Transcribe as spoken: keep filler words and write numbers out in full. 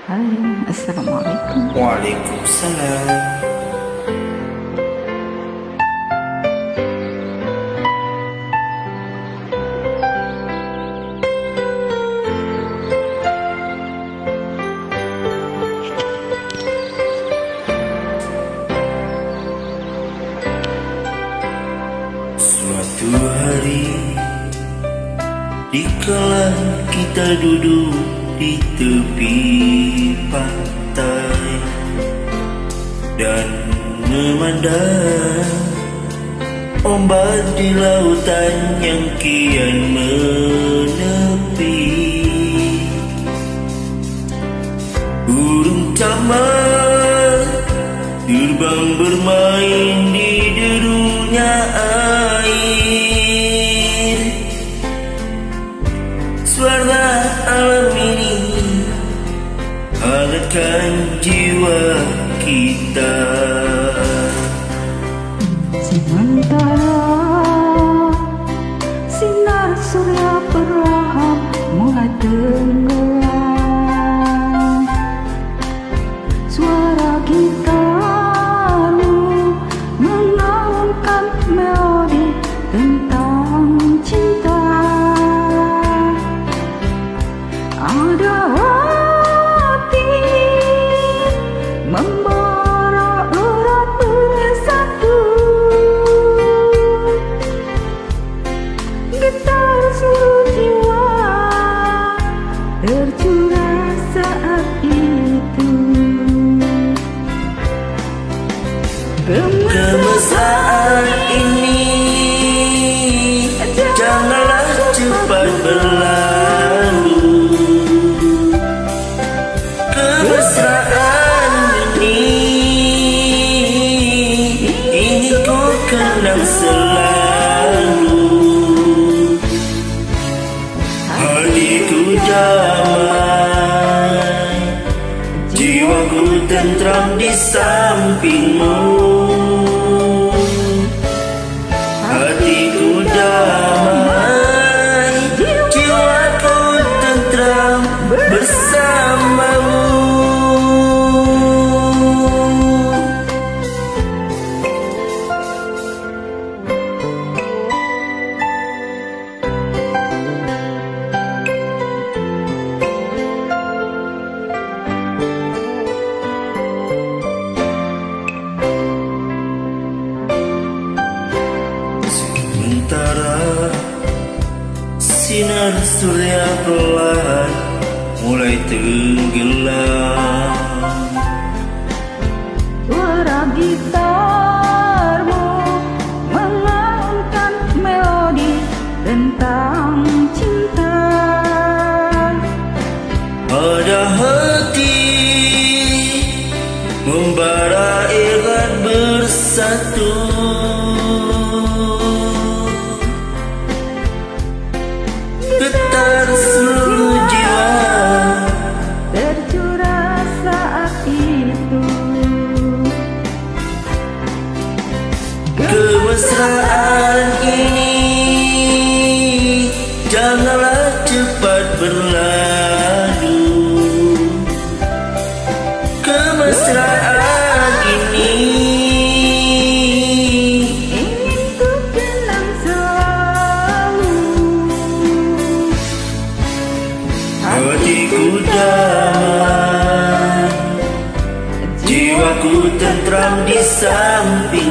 Hai, Assalamualaikum. Waalaikumsalam. Suatu hari, dikala kita duduk di tepi pantai dan memandang ombak di lautan yang kian menepi, burung camar terbang bermain di derunya air. Suara alam ini hangatkan jiwa kita. Sementara sinar surya perlahan mulai tenggelam, suara gitarmu menaunkan melodi tentang cinta. Ada hati membara erat bersatu, getar seluruh jiwa tercurah saat itu. Kemesraan ini janganlah cepat berlalu. Kemesraan ini ingin ku kenang selalu. Hatiku damai, jiwaku tentram di sampingmu. Hatiku damai, jiwaku tentram bersamamu. Sementara sinar surya perlahan mulai tenggelam, Suara gitarmu menaunkan melodi tentang cinta. ada hati membara erat bersatu, getar seluruh jiwa tercurah saat itu. Kemesraan ini janganlah cepat berlalu. Kemesraan ini Ingin ku kenang selalu. hatiku damai, jiwaku tentram di samping